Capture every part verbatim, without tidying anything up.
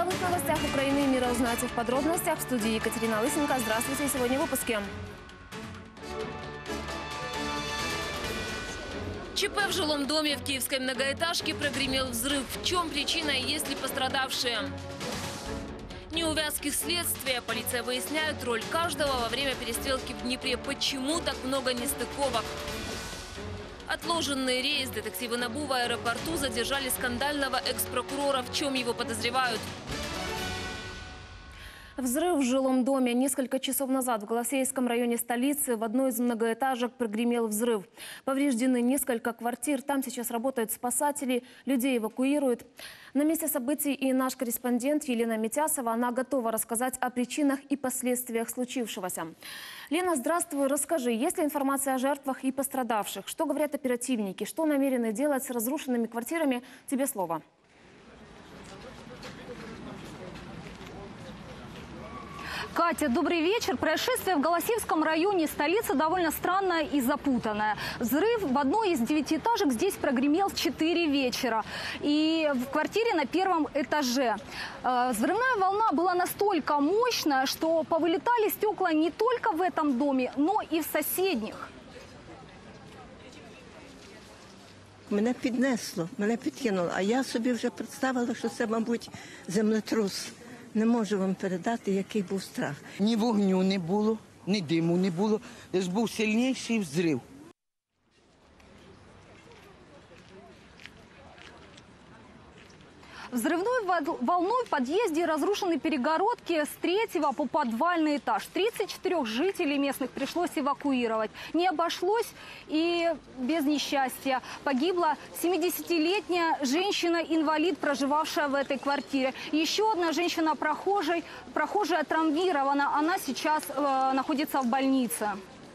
главных новостях Украины и мира узнаете в подробностях. В студии Екатерина Лысенко. Здравствуйте. Сегодня в выпуске. ЧП в жилом доме в киевской многоэтажке, прогремел взрыв. В чем причина и есть ли пострадавшие? Неувязки следствия. Полиция выясняет роль каждого во время перестрелки в Днепре. Почему так много нестыковок? Отложенный рейс. Детективы НАБУ в аэропорту задержали скандального экс-прокурора. В чем его подозревают? Взрыв в жилом доме. Несколько часов назад в Голосеевском районе столицы в одной из многоэтажек прогремел взрыв. Повреждены несколько квартир. Там сейчас работают спасатели. Людей эвакуируют. На месте событий и наш корреспондент Елена Митясова. Она готова рассказать о причинах и последствиях случившегося. Лена, здравствуй. Расскажи, есть ли информация о жертвах и пострадавших? Что говорят оперативники? Что намерены делать с разрушенными квартирами? Тебе слово. Катя, добрый вечер. Происшествие в Голосеевском районе столицы довольно странное и запутанное. Взрыв в одной из девятиэтажек здесь прогремел в четыре вечера. И в квартире на первом этаже. Взрывная волна была настолько мощная, что повылетали стекла не только в этом доме, но и в соседних. Мене піднесло, мене підкинуло, а я собі вже представила, що це, мабуть, землетрус. Не можу вам передати, який був страх. Ні вогню не було, ні диму не було, лише був сильніший взрив. Взрывной волной в подъезде разрушены перегородки с третьего по подвальный этаж. тридцать четыре жителей местных пришлось эвакуировать. Не обошлось и без несчастья. Погибла семидесятилетняя женщина-инвалид, проживавшая в этой квартире. Еще одна женщина-прохожая, прохожая травмирована. Она сейчас э, находится в больнице.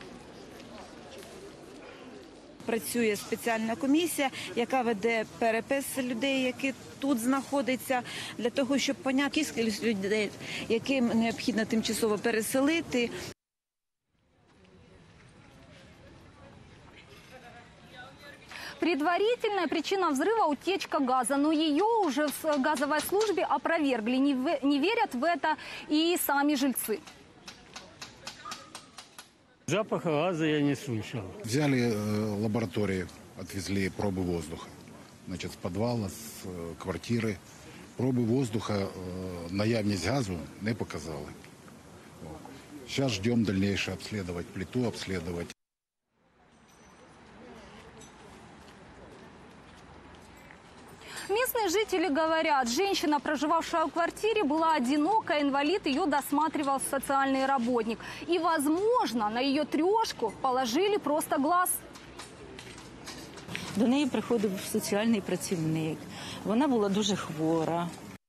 Працює спеціальна комісія, яка веде перепис людей, які тут знаходяться, для того, щоб поняти кількість людей, яким необхідно тимчасово переселити. Предварительная причина взрыва – утечка газа, но ее уже в газовой службе опровергли. Не верят в это и сами жильцы. Запаха газа я не слышал. Взяли э, лабораторию, отвезли пробы воздуха. Значит, с подвала, с э, квартиры. Пробы воздуха, э, наявность газу не показали. Вот. Сейчас ждем дальнейшее обследовать плиту, обследовать. Местные жители говорят, женщина, проживавшая в квартире, была одинока, инвалид, ее досматривал социальный работник. И, возможно, на ее трешку положили просто глаз. До неї приходив соціальний працівник. Вона була дуже хвора.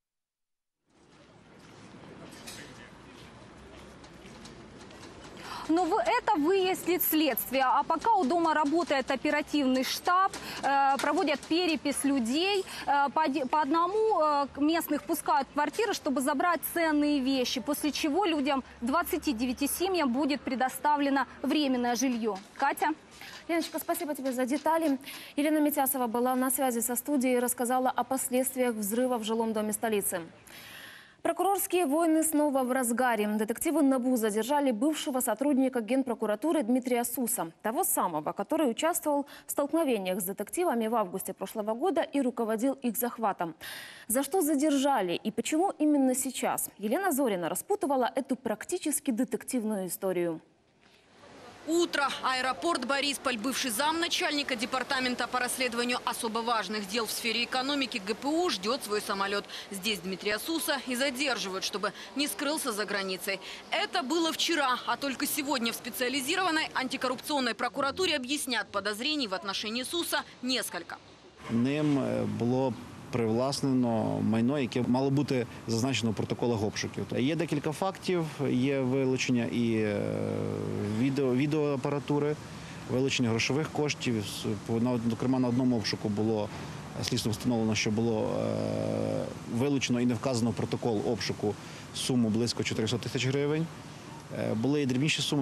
Но это выяснит следствие. А пока у дома работает оперативный штаб, э, проводят перепись людей. Э, по, по одному э, местных пускают в квартиры, чтобы забрать ценные вещи. После чего людям, двадцати девяти семьям, будет предоставлено временное жилье. Катя? Леночка, спасибо тебе за детали. Елена Митясова была на связи со студией и рассказала о последствиях взрыва в жилом доме столицы. Прокурорские войны снова в разгаре. Детективы НАБУ задержали бывшего сотрудника Генпрокуратуры Дмитрия Суса. Того самого, который участвовал в столкновениях с детективами в августе прошлого года и руководил их захватом. За что задержали и почему именно сейчас? Елена Зорина распутывала эту практически детективную историю. Утро. Аэропорт Борисполь. Бывший замначальника департамента по расследованию особо важных дел в сфере экономики ГПУ ждет свой самолет. Здесь Дмитрия Суса и задерживают, чтобы не скрылся за границей. Это было вчера, а только сегодня в специализированной антикоррупционной прокуратуре объяснят, подозрений в отношении Суса несколько. Ним було привласнено майно, яке мало бути зазначено в протоколах обшуків. Є декілька фактів, є вилучення і відео, відеоапаратури, вилучення грошових коштів. Зокрема, на одному обшуку було слідством встановлено, що було вилучено і не вказано в протокол обшуку суму близько чотирьохсот тисяч гривень. Були і дрібніші суми.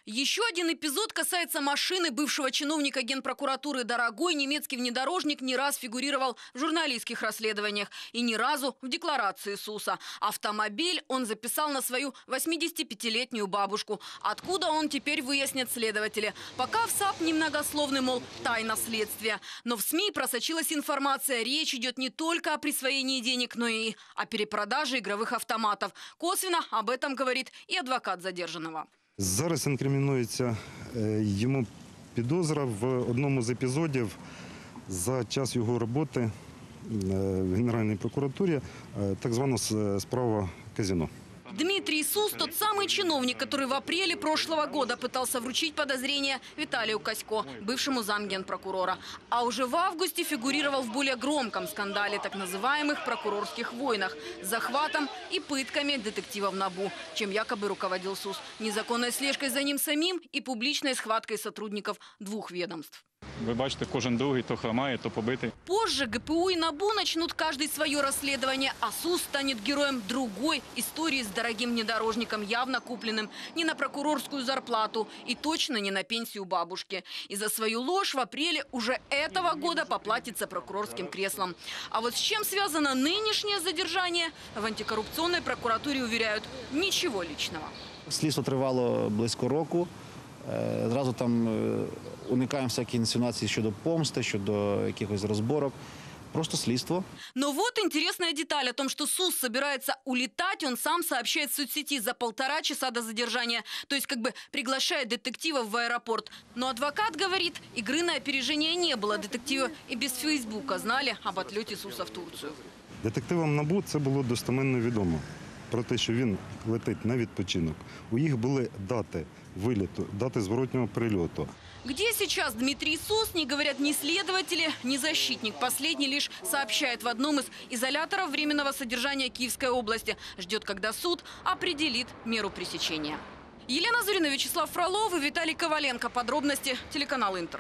Еще один эпизод касается машины бывшего чиновника Генпрокуратуры. Дорогой немецкий внедорожник не раз фигурировал в журналистских расследованиях и ни разу в декларации СУСа. Автомобиль он записал на свою восьмидесятипятилетнюю бабушку. Откуда он теперь, выяснят следователи. Пока в САП немногословный, мол, тайна следствия. Но в СМИ просочилась информация. Речь идет не только о присвоении денег, но и о перепродаже игровых автоматов. Косвенно об этом говорит и адвокат задержанного. Зараз інкримінується йому підозра в одному з епізодів за час його роботи в Генеральній прокуратурі, так звана справа казино. Дмитрий Сус – тот самый чиновник, который в апреле прошлого года пытался вручить подозрение Виталию Касько, бывшему замгенпрокурора. А уже в августе фигурировал в более громком скандале, так называемых прокурорских войнах, с захватом и пытками детективов НАБУ, чем якобы руководил Сус, незаконной слежкой за ним самим и публичной схваткой сотрудников двух ведомств. Ви бачите, кожен другий то хромає, то побитий. Позже ГПУ и НАБУ начнут каждый свое расследование, а СУС станет героем другой истории с дорогим внедорожником, явно купленным не на прокурорскую зарплату и точно не на пенсию бабушки. И за свою ложь в апреле уже этого года поплатится прокурорским креслом. А вот с чем связано нынешнее задержание, в антикоррупционной прокуратуре уверяют, ничего личного. Слідство тривало близько року. Зразу там уникаємо всякі інсинуації щодо помсти, щодо якихось розборок. Просто слідство. Но вот интересная деталь о том, что Сус собирается улетать, он сам сообщает в соцсети за полтора часа до задержания. То есть как бы приглашает детективов в аэропорт. Но адвокат говорит, игры на опережение не было. Детективы и без Фейсбука знали об отлете Суса в Турцию. Детективам НАБУ це було достеменно відомо. Про те, що він летить на відпочинок. У їх були дати виліту, дати зворотнього прильоту. Где сейчас Дмитрий Сус, не говорят ни следователи, ни защитник. Последний лишь сообщает в одном из изоляторов временного содержания Киевской области. Ждет, когда суд определит меру пресечения. Елена Зурина, Вячеслав Фролов и Виталий Коваленко. Подробности телеканал Интер.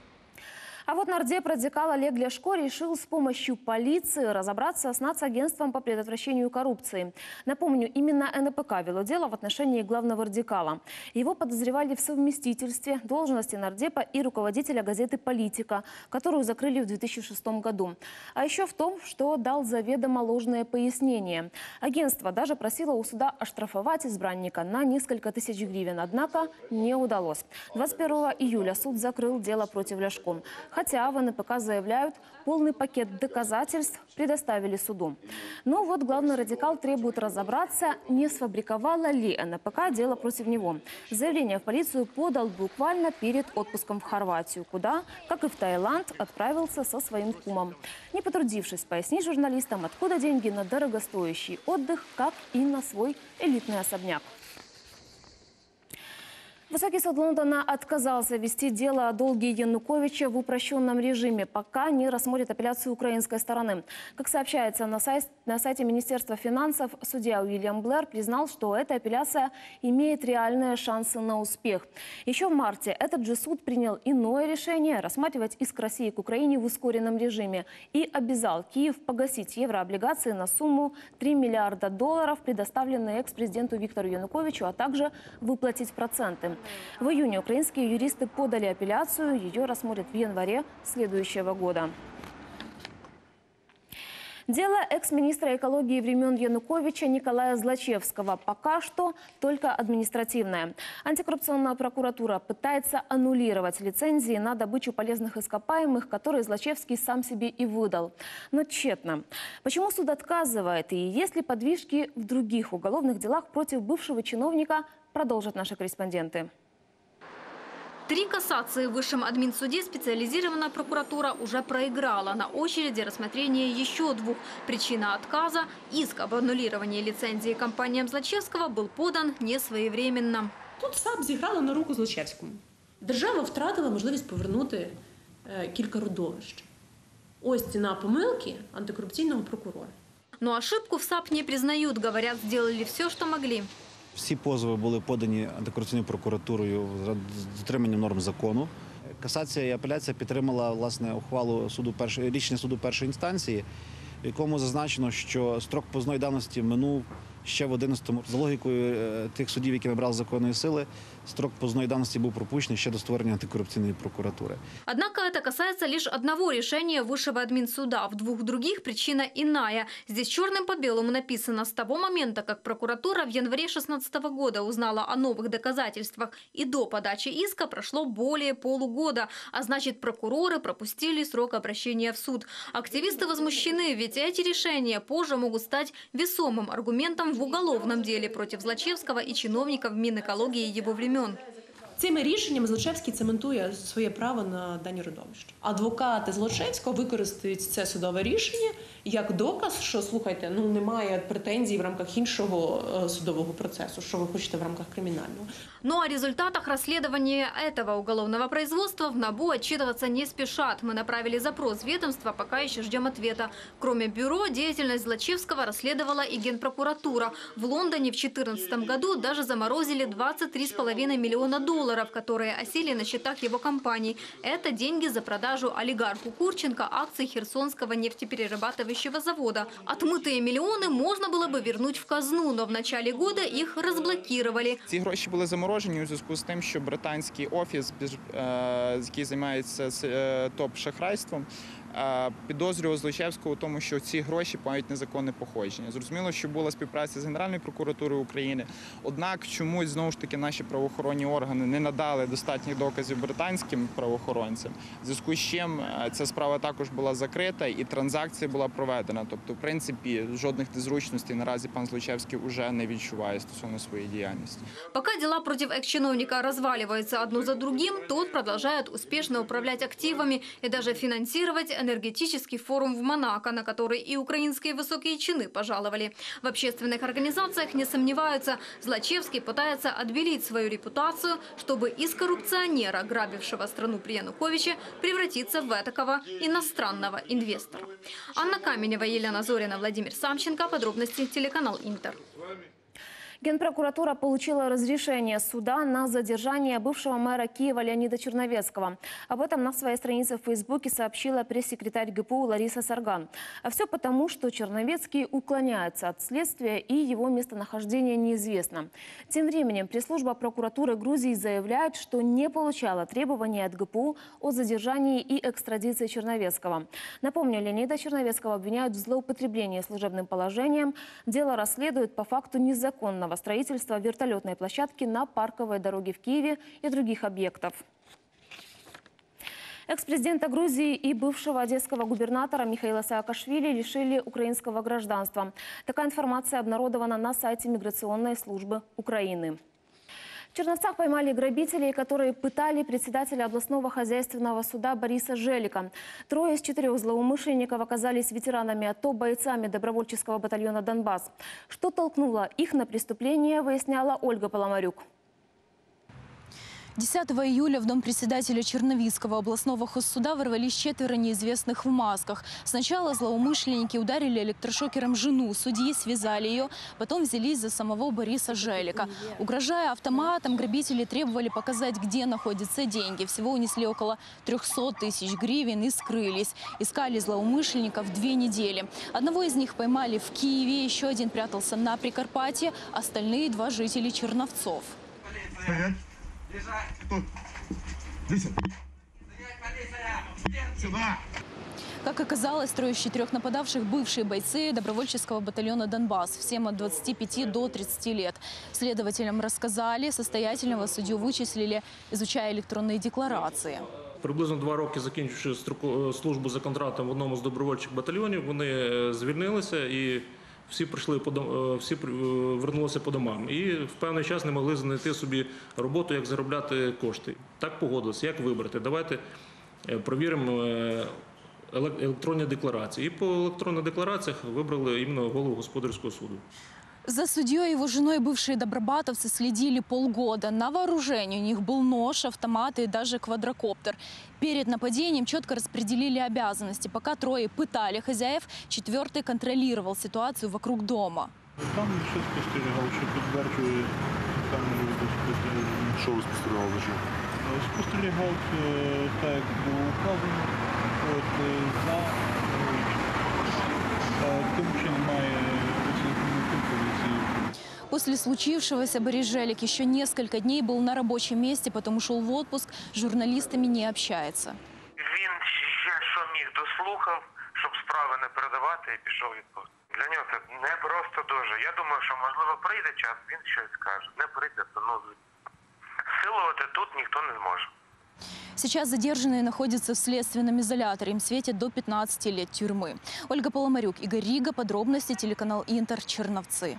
А вот нардеп радикал Олег Ляшко решил с помощью полиции разобраться с Нацагентством по предотвращению коррупции. Напомню, именно эн пэ ка вело дело в отношении главного радикала. Его подозревали в совместительстве должности нардепа и руководителя газеты «Политика», которую закрыли в две тысячи шестом году. А еще в том, что дал заведомо ложное пояснение. Агентство даже просило у суда оштрафовать избранника на несколько тысяч гривен, однако не удалось. двадцать первого июля суд закрыл дело против Ляшко. Хотя в эн пэ ка заявляют, полный пакет доказательств предоставили суду. Но вот главный радикал требует разобраться, не сфабриковала ли эн пэ ка дело против него. Заявление в полицию подал буквально перед отпуском в Хорватию, куда, как и в Таиланд, отправился со своим кумом. Не потрудившись пояснить журналистам, откуда деньги на дорогостоящий отдых, как и на свой элитный особняк. Высокий суд Лондона отказался вести дело о долге Януковича в упрощенном режиме, пока не рассмотрит апелляцию украинской стороны. Как сообщается на сайте, на сайте Министерства финансов, судья Уильям Блэр признал, что эта апелляция имеет реальные шансы на успех. Еще в марте этот же суд принял иное решение – рассматривать иск России к Украине в ускоренном режиме и обязал Киев погасить еврооблигации на сумму три миллиарда долларов, предоставленные экс-президенту Виктору Януковичу, а также выплатить проценты. В июне украинские юристы подали апелляцию, ее рассмотрят в январе следующего года. Дело экс-министра экологии времен Януковича Николая Злачевского пока что только административное. Антикоррупционная прокуратура пытается аннулировать лицензии на добычу полезных ископаемых, которые Злачевский сам себе и выдал. Но тщетно. Почему суд отказывает и есть ли подвижки в других уголовных делах против бывшего чиновника, продолжат наши корреспонденты. Три кассации в Высшем админсуде специализированная прокуратура уже проиграла. На очереди рассмотрение еще двух. Причина отказа – иск об аннулировании лицензии компаниям Злачевского был подан несвоевременно. Тут САП зіграла на руку Злачевському. Держава втратила можливість повернути е, кілька родовищ. Ось ціна помилки антикорупційного прокурора. Но ошибку в САП не признают. Говорят, сделали все, что могли. Всі позови були подані антикорупційною прокуратурою з дотриманням норм закону. Касація і апеляція підтримала власне ухвалу суду першої рішення суду першої інстанції, в якому зазначено, що строк позовної давності минув ще в одинадцятому. За логікою тих судів, які набрали законної сили, строк позовної давності був пропущений ще до створення антикорупційної прокуратури. Однако это касается лишь одного решения Высшего админсуда. В двух других причина иная. Здесь черным по белому написано: с того момента, как прокуратура в январе две тысячи шестнадцатого года узнала о новых доказательствах и до подачи иска, прошло более полугода. А значит, прокуроры пропустили срок обращения в суд. Активисты возмущены, ведь эти решения позже могут стать весомым аргументом в уголовном деле против Злочевского и чиновников Минэкологии его времен. Цими рішеннями Злочевський цементує своє право на дані родовища. Адвокати Злочевського використають це судове рішення як доказ, що, слухайте, ну немає претензій в рамках іншого судового процесу, що ви хочете в рамках кримінального. Ну о результатах расследования этого уголовного производства в НАБУ отчитываться не спешат. Мы направили запрос в ведомство, пока еще ждем ответа. Кроме бюро, деятельность Злочевского расследовала и Генпрокуратура. В Лондоне в две тысячи четырнадцатом году даже заморозили двадцать три с половиной миллиона долларов, которые осели на счетах его компаний. Это деньги за продажу олигарху Курченко акций Херсонского нефтеперерабатывающего завода. Отмытые миллионы можно было бы вернуть в казну, но в начале года их разблокировали. Ці гроші були заморожені у зв'язку з тим, що британський офіс, який займається топ-шахрайством, підозрював Злочевського у тому, що ці гроші мають незаконне походження. Зрозуміло, що була співпраця з Генеральною прокуратурою України, однак чомусь, знову ж таки, наші правоохоронні органи не надали достатніх доказів британським правоохоронцям, в зв'язку з чим ця справа також була закрита і транзакція була проведена. Тобто, в принципі, жодних незручностей наразі пан Злочевський вже не відчуває стосовно своєї діяльності. Пока дела против экс-чиновника разваливаются одно за другим, тот продолжает успешно управлять активами и даже финансировать энергетический форум в Монако, на который и украинские высокие чины пожаловали. В общественных организациях не сомневаются, Злочевский пытается отбелить свою репутацию, чтобы из коррупционера, грабившего страну при Януковиче, превратиться в этакого иностранного инвестора. Анна Каменева, Елена Зорина, Владимир Самченко. Подробности телеканал Интер. Генпрокуратура получила разрешение суда на задержание бывшего мэра Киева Леонида Черновецкого. Об этом на своей странице в Фейсбуке сообщила пресс-секретарь ГПУ Лариса Сарган. А все потому, что Черновецкий уклоняется от следствия и его местонахождение неизвестно. Тем временем пресс-служба прокуратуры Грузии заявляет, что не получала требований от ГПУ о задержании и экстрадиции Черновецкого. Напомню, Леонида Черновецкого обвиняют в злоупотреблении служебным положением. Дело расследуют по факту незаконного строительства вертолетной площадки на Парковой дороге в Киеве и других объектов. Экс-президента Грузии и бывшего одесского губернатора Михаила Саакашвили лишили украинского гражданства. Такая информация обнародована на сайте Миграционной службы Украины. В Черновцах поймали грабителей, которые пытали председателя областного хозяйственного суда Бориса Желика. Трое из четырех злоумышленников оказались ветеранами АТО, бойцами добровольческого батальона «Донбасс». Что толкнуло их на преступление, выясняла Ольга Поломарюк. десятого июля в дом председателя Черновицкого областного хозсуда ворвались четверо неизвестных в масках. Сначала злоумышленники ударили электрошокером жену судьи, связали ее, потом взялись за самого Бориса Желика. Угрожая автоматом, грабители требовали показать, где находятся деньги. Всего унесли около трёхсот тысяч гривен и скрылись. Искали злоумышленников две недели. Одного из них поймали в Киеве, еще один прятался на Прикарпатье, остальные два жители Черновцов. Как оказалось, трое из четырех нападавших – бывшие бойцы добровольческого батальона «Донбасс», всем от двадцати пяти до тридцати лет. Следователям рассказали, состоятельного судью вычислили, изучая электронные декларации. Приблизно два роки, закінчивши службу за контрактом в одному з добровольчих батальйонів, вони звільнилися і всі прийшли по дом... всі вернулися по домам. І в певний час не могли знайти собі роботу, як заробляти кошти. Так погодилися, як вибрати. Давайте перевіримо електронні декларації. І по електронних деклараціях вибрали іменно голову господарського суду. За судьей и его женой бывшие добробатовцы следили полгода. На вооружении у них был нож, автоматы и даже квадрокоптер. Перед нападением четко распределили обязанности. Пока трое пытали хозяев, четвертый контролировал ситуацию вокруг дома. Там ще спостерігав, що підтверджує камеру. Що ви спостерігали? Спостерігав так, як було указано. За тим, що немає. После случившегося Борис Желик еще несколько дней был на рабочем месте, потом ушел в отпуск, с журналистами не общается. Він ще що міг дослухав, щоб справи не передавати, і пішов відпустку. Для нього це непросто дуже. Я думаю, що можливо прийде час, він щось скаже. Не прийде, то ну силувати тут ніхто не зможе. Сейчас задержанные находятся в следственном изоляторе. Им светит до пятнадцати лет тюрьмы. Ольга Поломарюк, Игорь Рига. Подробности телеканал Интер, Черновцы.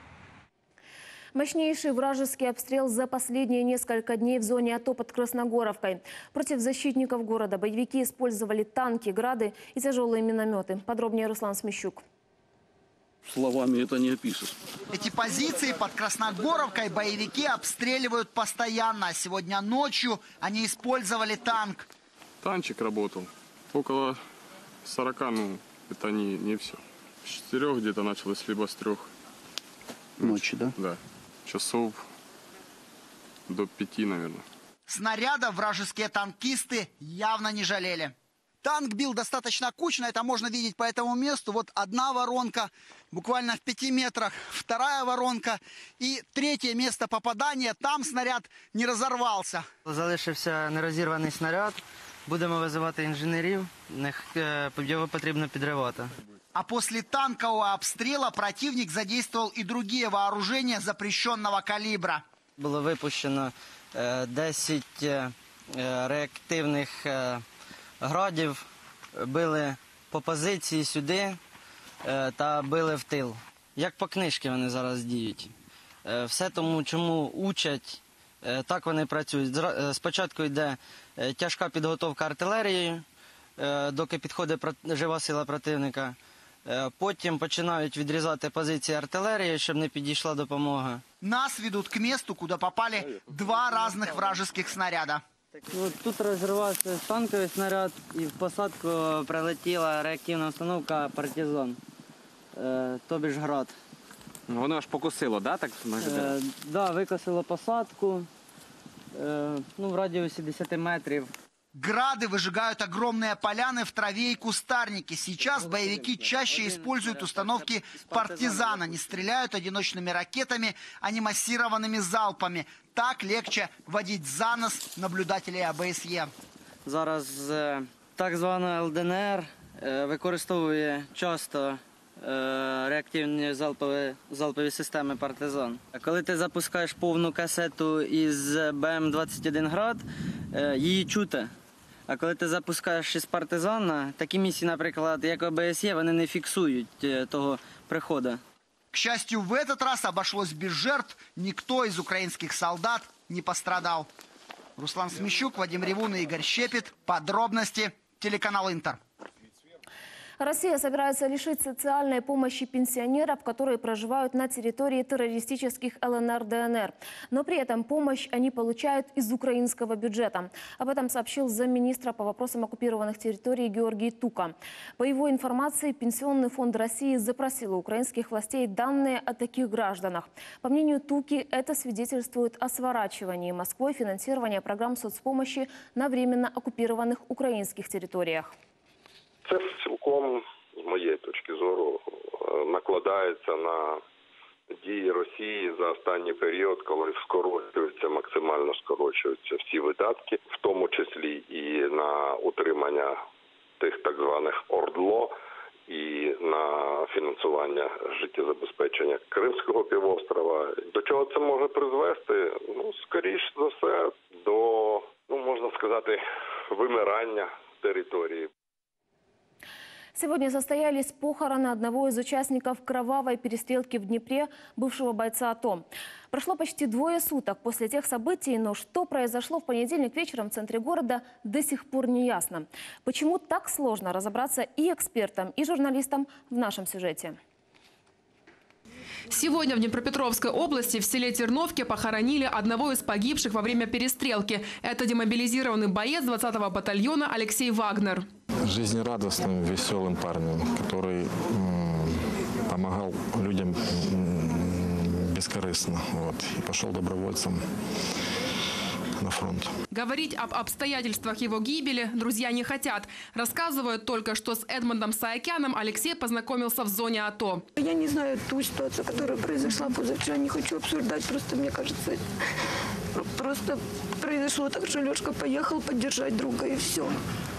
Мощнейший вражеский обстрел за последние несколько дней в зоне АТО под Красногоровкой. Против защитников города боевики использовали танки, грады и тяжелые минометы. Подробнее Руслан Смещук. Словами это не опишешь. Эти позиции под Красногоровкой боевики обстреливают постоянно. Сегодня ночью они использовали танк. Танчик работал. Около сорока, ну, это не, не все. С четырех где-то началось, либо с трех. Ночи, да? Да. Часов до пяти, наверное. Снарядов вражеские танкисты явно не жалели. Танк бил достаточно кучно, это можно видеть по этому месту. Вот одна воронка, буквально в пяти метрах, вторая воронка. И третье место попадания, там снаряд не разорвался. Залишився нерозірваний снаряд. Будемо визивати інженерів, його потрібно підривати. А после танкового обстрела противник задействовал и другие вооружения запрещенного калибра. Було випущено десять реактивних градів, били по позиції сюди та били в тил. Як по книжці вони зараз діють. Все тому, чому учать, так вони працюють. Спочатку йде тяжка підготовка артилерією, доки підходить жива сила противника. Потім починають відрізати позиції артилерії, щоб не підійшла допомога. Нас ведут к месту, куда попали два разных вражеских снаряда. Тут розірвався танковий снаряд і в посадку прилетіла реактивна установка «Партизан», тобі ж град. Воно аж покосило, да? Так, Так, да, викосило посадку, ну, в радіусі десяти метрів. Грады выжигают огромные поляны в траве и кустарнике. Сейчас боевики чаще используют установки «Партизана». Не стреляют одиночными ракетами, а не массированными залпами. Так легче водить за нос наблюдателей ОБСЄ. Зараз так звана ел де ен ер використовує часто реактивні залпові, залпові системи «Партизан». Коли ти запускаєш повну касету із бе ем двадцять один град, її чути. А коли ти запускаєш із «Партизана», такі місії, наприклад, як ОБСЄ, вони не фіксують того приходу. К счастью, в этот раз обошлось без жертв. Никто из украинских солдат не пострадал. Руслан Смещук, Вадим Ревун и Игорь Щепет. Подробности. Телеканал Интер. Россия собирается лишить социальной помощи пенсионеров, которые проживают на территории террористических эл эн эр дэ эн эр. Но при этом помощь они получают из украинского бюджета. Об этом сообщил замминистра по вопросам оккупированных территорий Георгий Тука. По его информации, Пенсионный фонд России запросил у украинских властей данные о таких гражданах. По мнению Туки, это свидетельствует о сворачивании Москвой финансирования программ соцпомощи на временно оккупированных украинских территориях. Це цілком, з моєї точки зору, накладається на дії Росії за останній період, коли скорочуються, максимально скорочуються всі видатки, в тому числі і на утримання тих так званих ОРДЛО, і на фінансування життєзабезпечення Кримського півострова. До чого це може призвести? Ну, скоріш за все, до, ну, можна сказати, вимирання території. Сегодня состоялись похороны одного из участников кровавой перестрелки в Днепре, бывшего бойца АТО. Прошло почти двое суток после тех событий, но что произошло в понедельник вечером в центре города, до сих пор не ясно. Почему так сложно разобраться и экспертам, и журналистам в нашем сюжете? Сегодня в Днепропетровской области в селе Терновки похоронили одного из погибших во время перестрелки. Это демобилизированный боец двадцатого батальона Алексей Вагнер. Жизнерадостным, веселым парнем, который м, помогал людям м, бескорыстно. Вот, и пошел добровольцем на фронт. Говорить об обстоятельствах его гибели друзья не хотят. Рассказывают только, что с Эдмондом Саакяном Алексей познакомился в зоне АТО. Я не знаю ту ситуацию, которая произошла позавчера, не хочу обсуждать, просто мне кажется, просто произошло так, что Лешка поехал поддержать друга и все.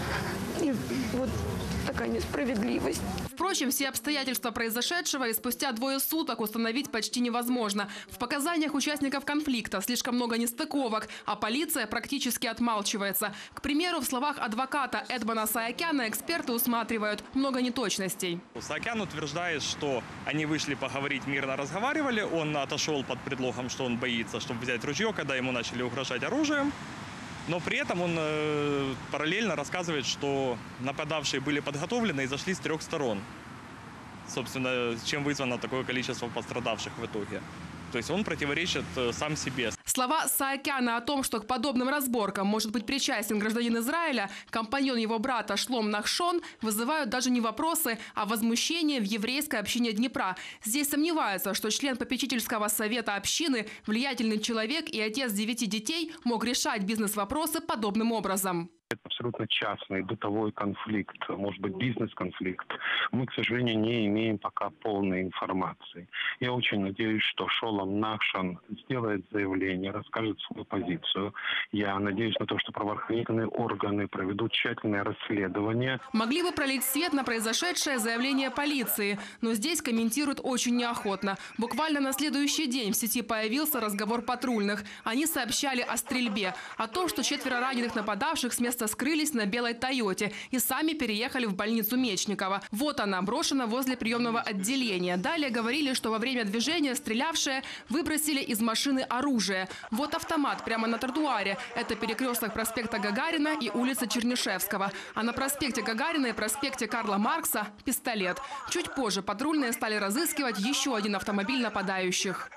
И вот такая несправедливость. Впрочем, все обстоятельства произошедшего и спустя двое суток установить почти невозможно. В показаниях участников конфликта слишком много нестыковок, а полиция практически отмалчивается. К примеру, в словах адвоката Эдмона Саакяна эксперты усматривают много неточностей. Саакян утверждает, что они вышли поговорить, мирно разговаривали. Он отошел под предлогом, что он боится, чтобы взять ружье, когда ему начали угрожать оружием. Но при этом он э, параллельно рассказывает, что нападавшие были подготовлены и зашли с трех сторон. Собственно, чем вызвано такое количество пострадавших в итоге. То есть он противоречит э, сам себе. Слова Саакяна о том, что к подобным разборкам может быть причастен гражданин Израиля, компаньон его брата Шлом Нахшон, вызывают даже не вопросы, а возмущение в еврейской общине Днепра. Здесь сомневаются, что член попечительского совета общины, влиятельный человек и отец девяти детей мог решать бизнес-вопросы подобным образом. Это абсолютно частный бытовой конфликт, может быть, бизнес-конфликт. Мы, к сожалению, не имеем пока полной информации. Я очень надеюсь, что Шолом Нахшон сделает заявление, расскажет свою позицию. Я надеюсь на то, что правоохранительные органы проведут тщательное расследование. Могли бы пролить свет на произошедшее заявление полиции, но здесь комментируют очень неохотно. Буквально на следующий день в сети появился разговор патрульных. Они сообщали о стрельбе, о том, что четверо раненых нападавших с места скрылись на белой «Тойоте» и сами переехали в больницу Мечникова. Вот она, брошена возле приемного отделения. Далее говорили, что во время движения стрелявшие выбросили из машины оружие. Вот автомат прямо на тротуаре. Это перекресток проспекта Гагарина и улицы Чернышевского. А на проспекте Гагарина и проспекте Карла Маркса – пистолет. Чуть позже патрульные стали разыскивать еще один автомобиль нападающих.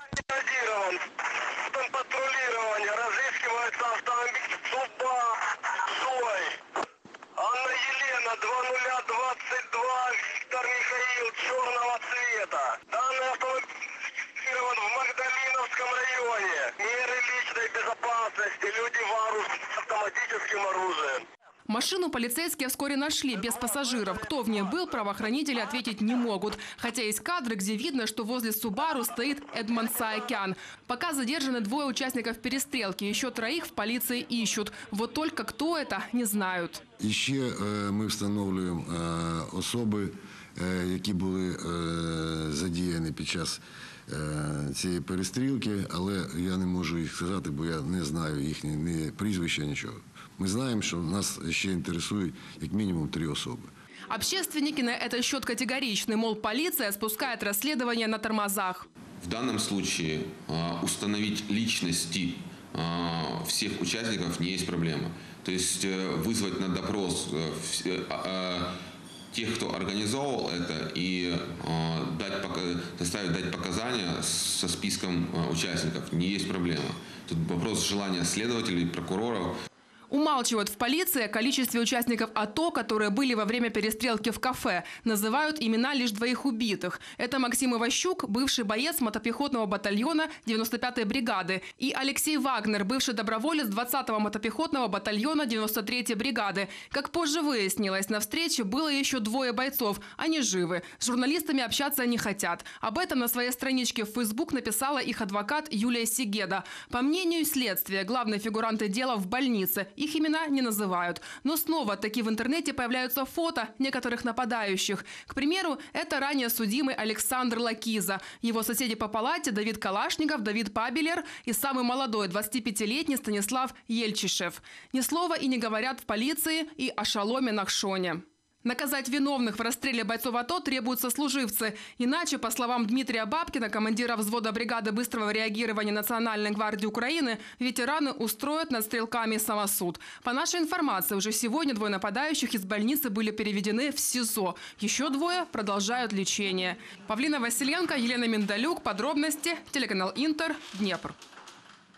Патрулирование. Разыскивается автомобиль «Суба». Анна Елена, два нуля двадцать два, Виктор Михаил, черного цвета. Данный автомобиль зафиксирован в Магдалиновском районе. Меры личной безопасности, люди вооружены автоматическим оружием. Машину полицейские вскоре нашли без пассажиров. Кто в ней был, правоохранители ответить не могут. Хотя есть кадры, где видно, что возле Субару стоит Эдмонд Саакян. Пока задержаны двое участников перестрелки. Еще троих в полиции ищут. Вот только кто это, не знают. І ще ми встановлюємо особи, які були задіяні під час цієї перестрілки, але я не можу їх сказати, бо я не знаю їхні ні прізвища, нічого. Мы знаем, что нас еще интересует как минимум три особы. Общественники на этот счет категоричны. Мол, полиция спускает расследование на тормозах. В данном случае установить личности всех участников не есть проблема. То есть вызвать на допрос тех, кто организовал это, и дать, заставить дать показания со списком участников не есть проблема. Тут вопрос желания следователей, прокуроров. Умалчивают в полиции о количестве участников АТО, которые были во время перестрелки в кафе. Называют имена лишь двоих убитых. Это Максим Иващук, бывший боец мотопехотного батальона девяносто пятой бригады, и Алексей Вагнер, бывший доброволец двадцатого мотопехотного батальона девяносто третьей бригады. Как позже выяснилось, на встрече было еще двое бойцов. Они живы. С журналистами общаться не хотят. Об этом на своей страничке в Facebook написала их адвокат Юлия Сегеда. По мнению следствия, главные фигуранты дела в больнице. Их имена не называют. Но снова таки в интернете появляются фото некоторых нападающих. К примеру, это ранее судимый Александр Лакиза. Его соседи по палате Давид Калашников, Давид Пабелер и самый молодой двадцатипятилетний Станислав Ельчишев. Ни слова и не говорят в полиции и о Шоломе Нахшоне. Наказать виновных в расстреле бойцов АТО требуют сослуживцы. Иначе, по словам Дмитрия Бабкина, командира взвода бригады быстрого реагирования Национальной гвардии Украины, ветераны устроят над стрелками самосуд. По нашей информации, уже сегодня двое нападающих из больницы были переведены в СИЗО. Еще двое продолжают лечение. Павлина Василенко, Елена Миндалюк. Подробности. Телеканал Интер. Днепр.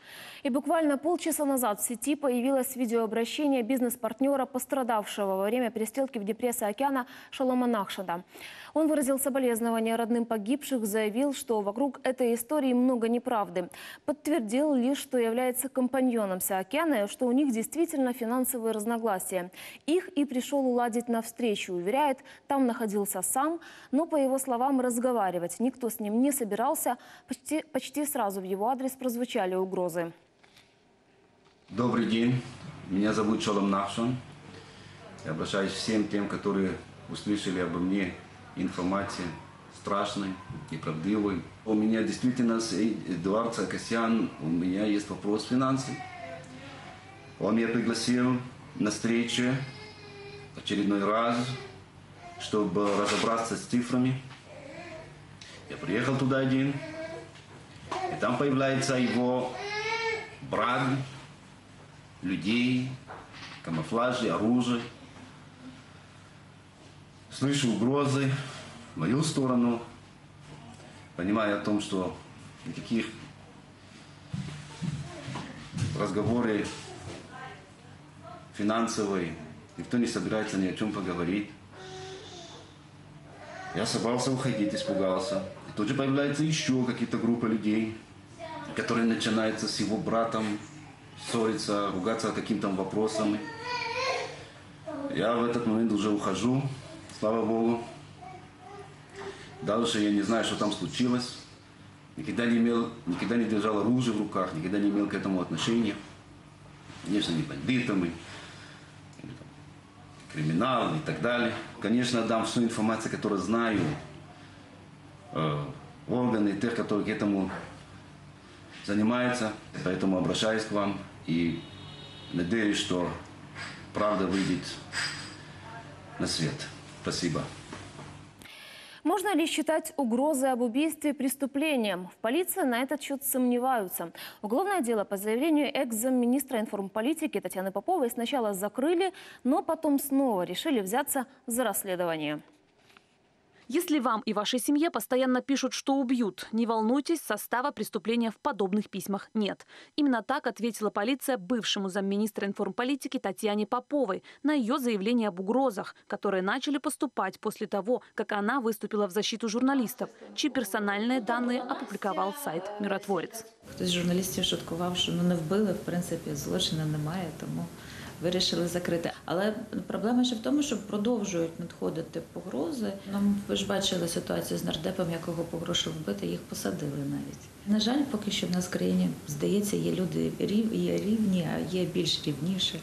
И буквально полчаса назад в сети появилось видеообращение бизнес-партнера, пострадавшего во время перестрелки в Днепре с океана Шолома Нахшана. Он выразил соболезнования родным погибших, заявил, что вокруг этой истории много неправды. Подтвердил лишь, что является компаньоном Саакяна, что у них действительно финансовые разногласия. Их и пришел уладить навстречу. Уверяет, там находился сам, но, по его словам, разговаривать никто с ним не собирался. Почти, почти сразу в его адрес прозвучали угрозы. Добрый день, меня зовут Шолом Нахшан. Я обращаюсь к всем тем, которые услышали обо мне информацию страшной, неправдивой. У меня действительно с Эдуардом Саакяном, у меня есть вопрос финансов. Он меня пригласил на встречу очередной раз, чтобы разобраться с цифрами. Я приехал туда один, и там появляется его брат, людей, камуфляжи, оружие. Слышу угрозы в мою сторону, понимая о том, что никаких разговоров финансовых никто не собирается ни о чем поговорить. Я собрался уходить, испугался. И тут же появляются еще какие-то группы людей, которые начинаются с его братом ссориться, ругаться каким-то вопросами. Я в этот момент уже ухожу, слава Богу. Дальше я не знаю, что там случилось. Никогда не имел, никогда не держал оружие в руках, никогда не имел к этому отношения. Конечно, не бандитами, криминал и так далее. Конечно, дам всю информацию, которую знаю, э, органы тех, которые к этому занимаются. Поэтому обращаюсь к вам и надеюсь, что правда выйдет на свет. Спасибо. Можно ли считать угрозы об убийстве преступлением? В полиции на этот счет сомневаются. Уголовное дело по заявлению экс-замминистра информполитики Татьяны Поповой сначала закрыли, но потом снова решили взяться за расследование. Если вам и вашей семье постоянно пишут, что убьют, не волнуйтесь, состава преступления в подобных письмах нет. Именно так ответила полиция бывшему замминистра информполитики Татьяне Поповой на ее заявление об угрозах, которые начали поступать после того, как она выступила в защиту журналистов, чьи персональные данные опубликовал сайт «Миротворець». Хтось з журналістів шуткував, що ну не вбили, в принципі, злочину немає, тому вирішили закрити. Але проблема ще в тому, що продовжують надходити погрози. Нам, ви ж бачили ситуацію з нардепом, якого погрожували вбити, їх посадили навіть. На жаль, поки що в нас в країні, здається, є люди рів, є рівні, а є більш рівніші.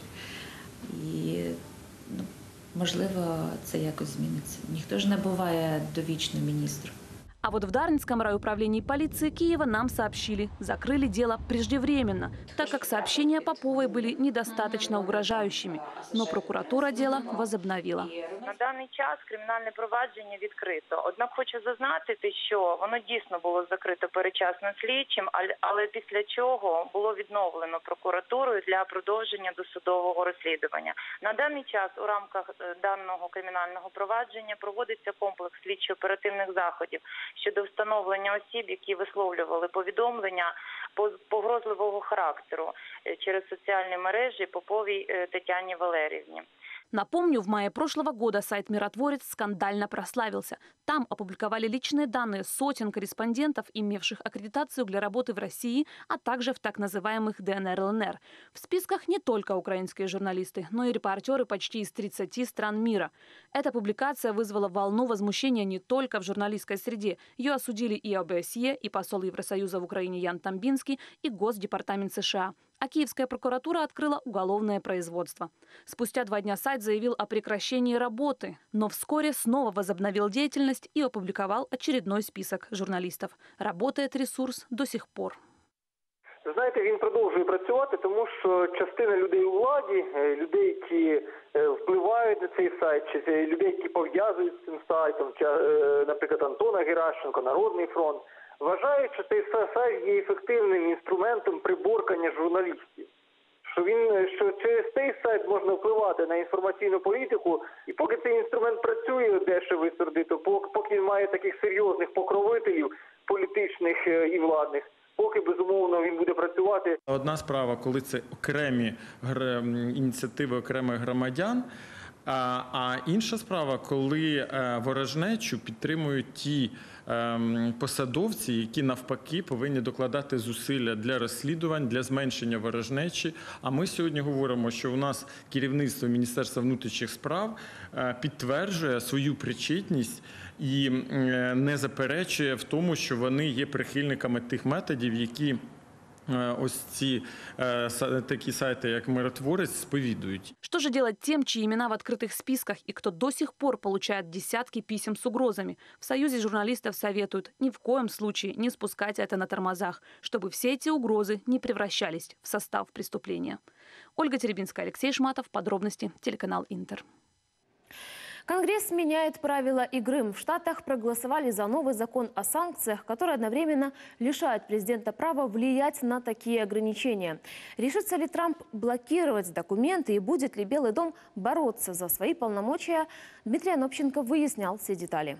І, ну, можливо, це якось зміниться. Ніхто ж не буває довічно міністром. А вот в Дарницком райуправлении полиции Киева нам сообщили, закрыли дело преждевременно, так как сообщения Поповой были недостаточно угрожающими. Но прокуратура дело возобновила. На даний час кримінальне провадження відкрито. Однак хочу зазначити, що воно дійсно було закрито передчасно слідчим, але після чого було відновлено прокуратурою для продовження досудового розслідування. На даний час у рамках даного кримінального провадження проводиться комплекс слідчо-оперативних заходів щодо встановлення осіб, які висловлювали повідомлення погрозливого характеру через соціальні мережі Поповій Тетяне Валерьевне. Напомню, в мае прошлого года сайт «Миротворец» скандально прославился. Там опубликовали личные данные сотен корреспондентов, имевших аккредитацию для работы в России, а также в так называемых Дэ Эн Эр Эл Эн Эр. В списках не только украинские журналисты, но и репортеры почти из тридцати стран мира. Эта публикация вызвала волну возмущения не только в журналистской среде. Ее осудили и О Бэ Эс Е, и посол Евросоюза в Украине Ян Тамбинский, и Госдепартамент США. А киевская прокуратура открыла уголовное производство. Спустя два дня сайт заявил о прекращении работы, но вскоре снова возобновил деятельность и опубликовал очередной список журналистов. Работает ресурс до сих пор. Знаєте, він продовжує працювати, тому що частина людей у владі, людей, які впливають на цей сайт, чи людей, які пов'язують з цим сайтом, чи, наприклад, Антона Геращенко, Народний фронт, вважають, що цей сайт є ефективним інструментом приборкання журналістів. Що він, що через цей сайт можна впливати на інформаційну політику, і поки цей інструмент працює дешево і сердито, поки він має таких серйозних покровителів політичних і владних, Поки, безумовно, він буде працювати. Одна справа, коли це окремі ініціативи окремих громадян, а, а інша справа, коли ворожнечу підтримують ті посадовці, які навпаки повинні докладати зусилля для розслідувань, для зменшення ворожнечі. А ми сьогодні говоримо, що у нас керівництво Міністерства внутрішніх справ підтверджує свою причетність і не заперечує в тому, що вони є прихильниками тих методів, які ось ці такі сайти, як «Миротворець», сповідують. Что же делать тем, чьи имена в открытых списках и кто до сих пор получает десятки писем с угрозами? В Союзе журналистов советуют ни в коем случае не спускать это на тормозах, чтобы все эти угрозы не превращались в состав преступления. Ольга Теребинская, Алексей Шматов. Подробности. Телеканал «Интер». Конгресс меняет правила игры. В Штатах проголосовали за новый закон о санкциях, который одновременно лишает президента права влиять на такие ограничения. Решится ли Трамп блокировать документы и будет ли Белый дом бороться за свои полномочия? Дмитрий Анопченко выяснял все детали.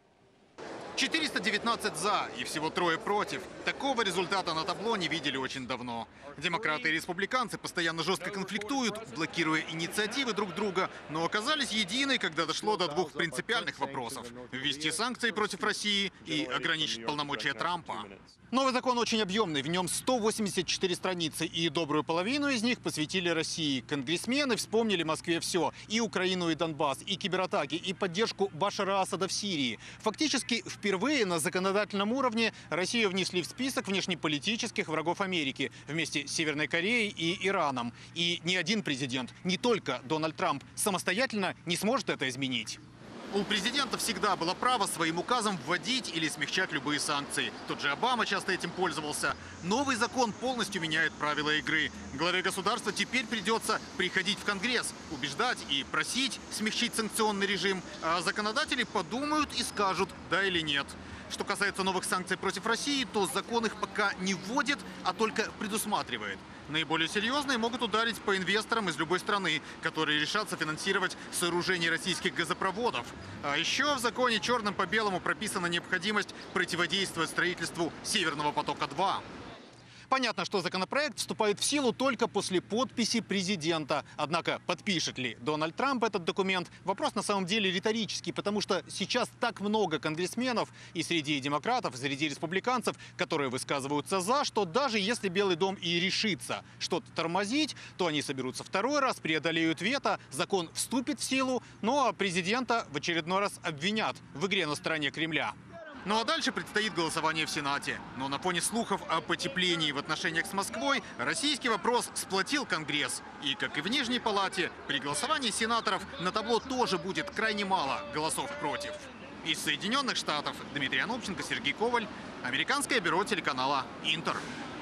четыреста девятнадцать за и всего трое против. Такого результата на табло не видели очень давно. Демократы и республиканцы постоянно жестко конфликтуют, блокируя инициативы друг друга, но оказались едины, когда дошло до двух принципиальных вопросов – ввести санкции против России и ограничить полномочия Трампа. Новый закон очень объемный, в нем сто восемьдесят четыре страницы, и добрую половину из них посвятили России. Конгрессмены вспомнили Москве все – и Украину, и Донбасс, и кибератаки, и поддержку Башара Асада в Сирии. Фактически впервые на законодательном уровне Россию внесли в список внешнеполитических врагов Америки вместе с Северной Кореей и Ираном. И ни один президент, не только Дональд Трамп, самостоятельно не сможет это изменить. У президента всегда было право своим указом вводить или смягчать любые санкции. Тот же Обама часто этим пользовался. Новый закон полностью меняет правила игры. Главе государства теперь придется приходить в Конгресс, убеждать и просить смягчить санкционный режим. А законодатели подумают и скажут, да или нет. Что касается новых санкций против России, то закон их пока не вводит, а только предусматривает. Наиболее серьезные могут ударить по инвесторам из любой страны, которые решатся финансировать сооружение российских газопроводов. А еще в законе черным по белому прописана необходимость противодействовать строительству Северного потока-два. Понятно, что законопроект вступает в силу только после подписи президента. Однако подпишет ли Дональд Трамп этот документ? Вопрос на самом деле риторический, потому что сейчас так много конгрессменов и среди демократов, и среди республиканцев, которые высказываются за, что даже если Белый дом и решится что-то тормозить, то они соберутся второй раз, преодолеют вето, закон вступит в силу, ну а президента в очередной раз обвинят в игре на стороне Кремля. Ну а дальше предстоит голосование в Сенате. Но на фоне слухов о потеплении в отношениях с Москвой российский вопрос сплотил Конгресс. И, как и в Нижней Палате, при голосовании сенаторов на табло тоже будет крайне мало голосов против. Из Соединенных Штатов Дмитрий Анопченко, Сергей Коваль, Американское бюро телеканала «Интер».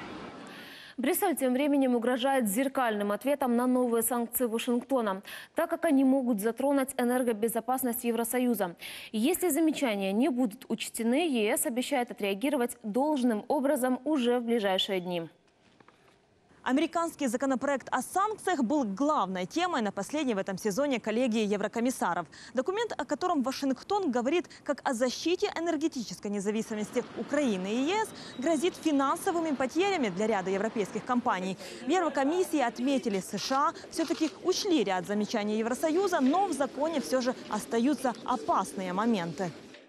Брюссель тем временем угрожает зеркальным ответом на новые санкции Вашингтона, так как они могут затронуть энергобезопасность Евросоюза. И если замечания не будут учтены, ЕС обещает отреагировать должным образом уже в ближайшие дни. Американский законопроект о санкциях был главной темой на последней в этом сезоне коллегии еврокомиссаров. Документ, о котором Вашингтон говорит как о защите энергетической независимости Украины и ЕС, грозит финансовыми потерями для ряда европейских компаний. В Еврокомиссии отметили, США все-таки учли ряд замечаний Евросоюза, но в законе все же остаются опасные моменты.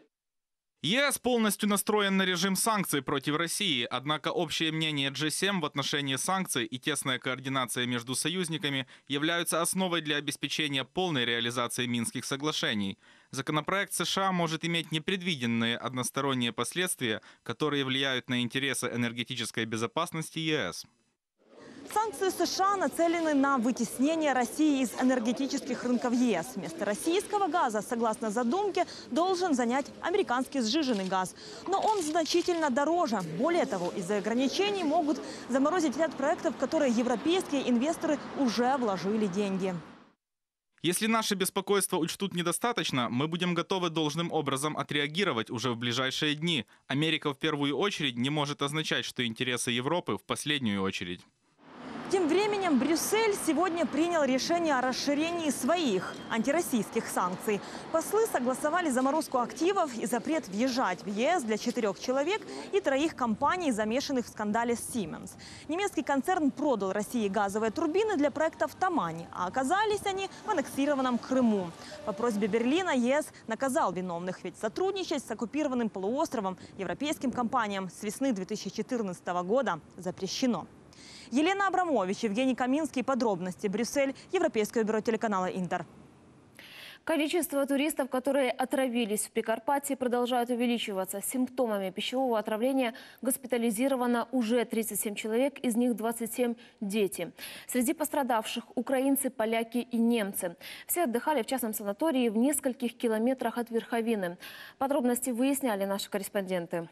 ЕС полностью настроен на режим санкций против России, однако общее мнение джи семь в отношении санкций и тесная координация между союзниками являются основой для обеспечения полной реализации Минских соглашений. Законопроект США может иметь непредвиденные односторонние последствия, которые влияют на интересы энергетической безопасности ЕС. Санкции США нацелены на вытеснение России из энергетических рынков ЕС. Вместо российского газа, согласно задумке, должен занять американский сжиженный газ. Но он значительно дороже. Более того, из-за ограничений могут заморозить ряд проектов, в которые европейские инвесторы уже вложили деньги. Если наши беспокойства учтут недостаточно, мы будем готовы должным образом отреагировать уже в ближайшие дни. Америка в первую очередь не может означать, что интересы Европы в последнюю очередь. Тем временем Брюссель сегодня принял решение о расширении своих антироссийских санкций. Послы согласовали заморозку активов и запрет въезжать в ЕС для четырех человек и троих компаний, замешанных в скандале с Siemens. Немецкий концерн продал России газовые турбины для проекта в Тамани, а оказались они в аннексированном Крыму. По просьбе Берлина ЕС наказал виновных, ведь сотрудничать с оккупированным полуостровом европейским компаниям с весны две тысячи четырнадцатого года запрещено. Елена Абрамович, Евгений Каминский. Подробности. Брюссель. Европейское бюро телеканала «Интер». Количество туристов, которые отравились в Прикарпатье, продолжает увеличиваться. С симптомами пищевого отравления госпитализировано уже тридцать семь человек, из них двадцать семь дети. Среди пострадавших украинцы, поляки и немцы. Все отдыхали в частном санатории в нескольких километрах от Верховины. Подробности выясняли наши корреспонденты.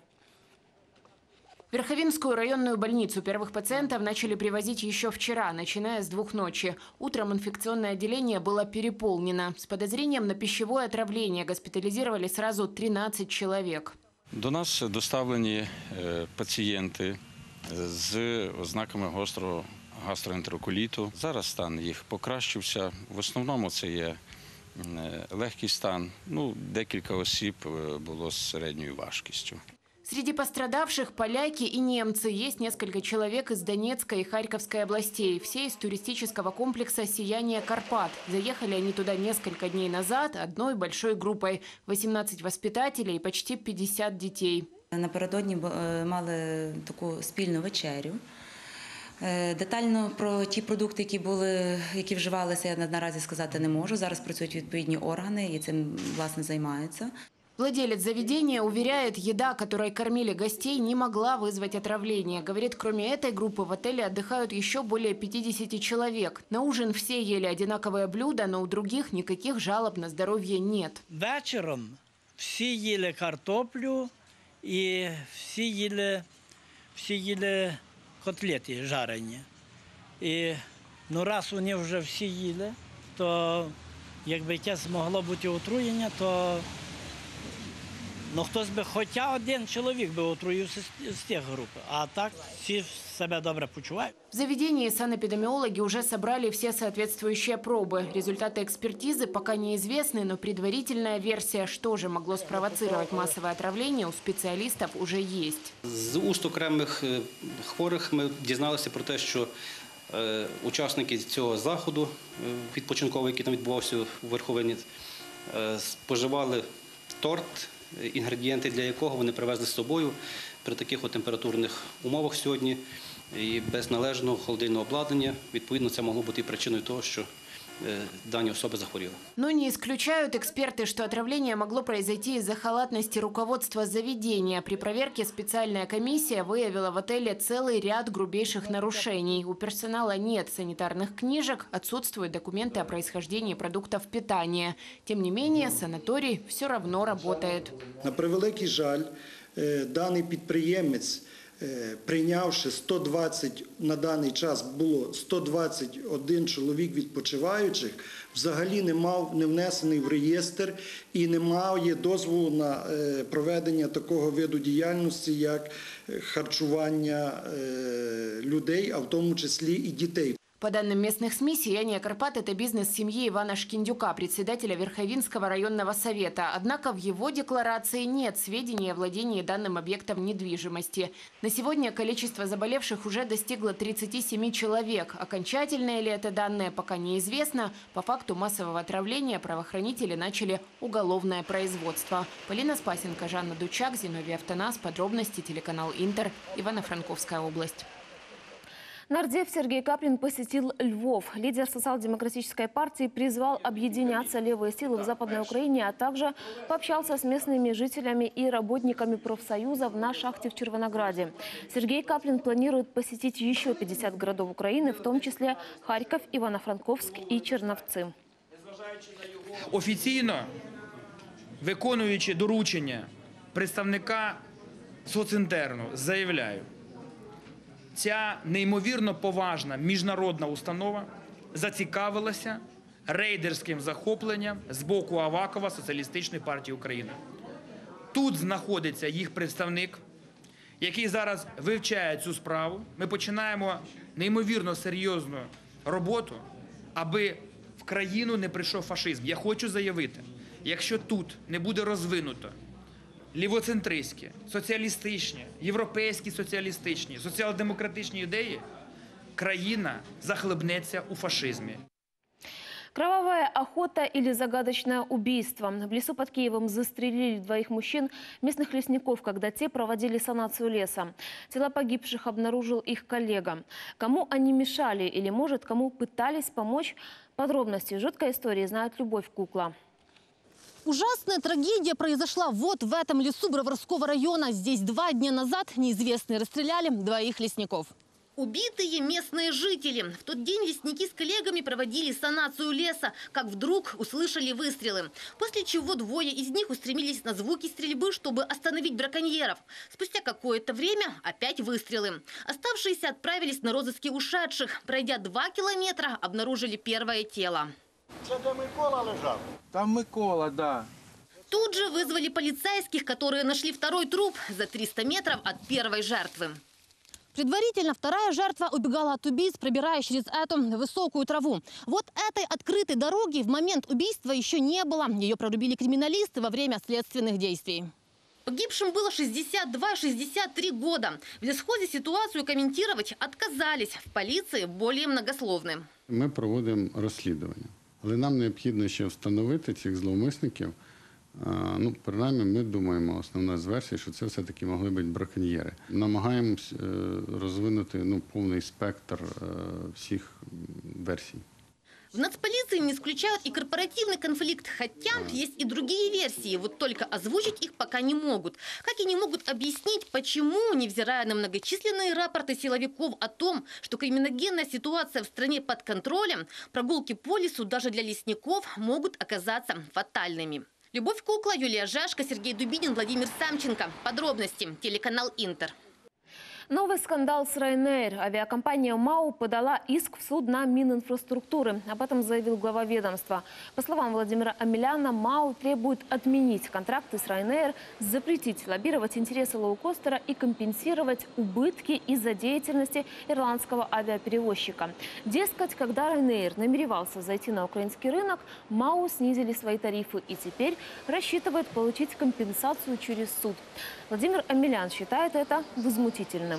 В Верховинскую районную больницу первых пациентов начали привозить еще вчера, начиная с двух ночи. Утром инфекционное отделение было переполнено. С подозрением на пищевое отравление госпитализировали сразу тринадцять человек. До нас доставлені пацієнти з ознаками гострого гастроентероколіту. Зараз стан їх покращився. В основному це є легкий стан. Ну, декілька осіб було з середньою важкістю. Среди пострадавших поляки и немцы. Есть несколько человек из Донецкой и Харьковской областей. Все из туристического комплекса «Сияние Карпат». Заехали они туда несколько дней назад одной большой группой. восемнадцать воспитателей и почти пятьдесят детей. Напередодні мали таку спільну вечерю. Детально про ті продукти, які були, які вживалися, я наразі сказати не можу. Зараз працюють відповідні органи і цим, власне, займаються. Владелец заведения уверяет, еда, которой кормили гостей, не могла вызвать отравление. Говорит, кроме этой группы в отеле отдыхают еще более пятидесяти человек. На ужин все ели одинаковые блюда, но у других никаких жалоб на здоровье нет. Вечером всі їли картоплю і всі їли, всі їли котлети жарені. І ну, раз вони вже всі їли, то якби якесь могло бути отруєння, то ну, хтось би, хоча один чоловік би отруївся з тих груп, а так всі себя добре почувають. В заведении санэпидемиологи уже собрали все соответствующие пробы. Результаты экспертизы пока неизвестны, но предварительная версия, что же могло спровоцировать массовое отравление, у специалистов уже есть. З уст окремих хворих ми дізналися про те, що учасники цього заходу відпочинкового, який там відбувався у Верховині, споживали торт, інгредієнти для якого вони привезли з собою при таких от температурних умовах сьогодні і без належного холодильного обладнання. Відповідно, це могло бути і причиною того, що дані особи захворіли. Но не исключают эксперты, что отравление могло произойти из-за халатности руководства заведения. При проверке специальная комиссия выявила в отеле целый ряд грубейших нарушений. У персонала нет санитарных книжек, отсутствуют документы о происхождении продуктов питания. Тем не менее, санаторий все равно работает. На превеликий жаль, даний підприємець, прийнявши сто двадцять, на даний час було сто двадцять один чоловік відпочиваючих, взагалі не мав, не внесений в реєстр і не має дозволу на проведення такого виду діяльності, як харчування людей, а в тому числі і дітей. По данным местных СМИ, «Сияние Карпат» – это бизнес семьи Ивана Шкиндюка, председателя Верховинского районного совета. Однако в его декларации нет сведений о владении данным объектом недвижимости. На сегодня количество заболевших уже достигло тридцати семи человек. Окончательные ли это данные, пока неизвестно. По факту массового отравления правоохранители начали уголовное производство. Полина Спасенко, Жанна Дучак, Зиновий Автонас. Подробности телеканал «Интер», Ивано-Франковская область. Нардеп Сергей Каплин посетил Львов. Лидер социал-демократической партии призвал объединяться левые силы в Западной Украине, а также пообщался с местными жителями и работниками профсоюзов на шахте в Червонограде. Сергей Каплин планирует посетить еще пятьдесят городов Украины, в том числе Харьков, Ивано-Франковск и Черновцы. Офіційно, виконуючи доручення представника соцінтерну, заявляю, ця неймовірно поважна міжнародна установа зацікавилася рейдерським захопленням з боку Авакова Соціалістичної партії України. Тут знаходиться їх представник, який зараз вивчає цю справу. Ми починаємо неймовірно серйозну роботу, аби в країну не прийшов фашизм. Я хочу заявити, якщо тут не буде розвинуто лівоцентристські, соціалістичні, європейські соціалістичні, соціал-демократичні ідеї, країна захлебнеться у фашизмі. Кровавая охота или загадочное убийство. В лесу под Киевом застрелили двоих мужчин, местных лесников, когда те проводили санацию леса. Тела погибших обнаружил их коллега. Кому они мешали или, может, кому пытались помочь? Подробности жуткой истории знает Любовь Кукла. Ужасная трагедия произошла вот в этом лесу Броварского района. Здесь два дня назад неизвестные расстреляли двоих лесников. Убитые местные жители. В тот день лесники с коллегами проводили санацию леса, как вдруг услышали выстрелы. После чего двое из них устремились на звуки стрельбы, чтобы остановить браконьеров. Спустя какое-то время опять выстрелы. Оставшиеся отправились на розыски ушедших. Пройдя два километра, обнаружили первое тело. Це де Микола лежав? Там Микола, да. Тут же вызвали полицейских, которые нашли второй труп за триста метров от первой жертвы. Предварительно вторая жертва убегала от убийц, пробираясь через эту высокую траву. Вот этой открытой дороги в момент убийства еще не было. Ее прорубили криминалисты во время следственных действий. Погибшим было шестьдесят два - шестьдесят три года. В лесхозе ситуацию комментировать отказались. В полиции более многословны. Ми проводимо розслідування. Але нам необхідно ще встановити цих зловмисників. Ну, принаймні, ми думаємо, основна з версій, що це все-таки могли бути браконьєри. Намагаємось розвинути ну, повний спектр всіх версій. В нацполиции не исключают и корпоративный конфликт, хотя есть и другие версии, вот только озвучить их пока не могут. Как и не могут объяснить, почему, невзирая на многочисленные рапорты силовиков о том, что криминогенная ситуация в стране под контролем, прогулки по лесу даже для лесников могут оказаться фатальными. Любовь Кукла, Юлия Жашко, Сергей Дубинин, Владимир Самченко. Подробности. Телеканал Интер. Новый скандал с Ryanair. Авиакомпания МАУ подала иск в суд на Мининфраструктуры. Об этом заявил глава ведомства. По словам Владимира Амеляна, МАУ требует отменить контракты с Ryanair, запретить лоббировать интересы лоукостера и компенсировать убытки из-за деятельности ирландского авиаперевозчика. Дескать, когда Ryanair намеревался зайти на украинский рынок, МАУ снизили свои тарифы и теперь рассчитывает получить компенсацию через суд. Владимир Амелян считает это возмутительным.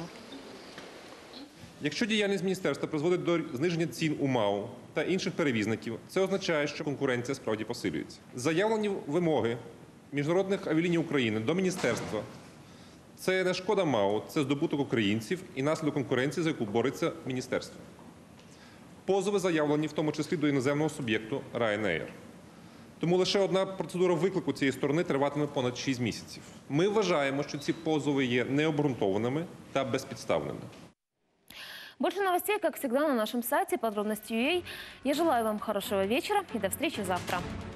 Якщо діяльність міністерства призводить до зниження цін у МАУ та інших перевізників, це означає, що конкуренція справді посилюється. Заявлені вимоги Міжнародних авіаліній України до міністерства – це не шкода МАУ, це здобуток українців і наслідок конкуренції, за яку бореться міністерство. Позови заявлені в тому числі до іноземного суб'єкту Ryanair. Тому лише одна процедура виклику цієї сторони триватиме понад шість місяців. Ми вважаємо, що ці позови є необґрунтованими та безпідставними. Больше новостей, как всегда, на нашем сайте подробности точка ю а. Я желаю вам хорошего вечера и до встречи завтра.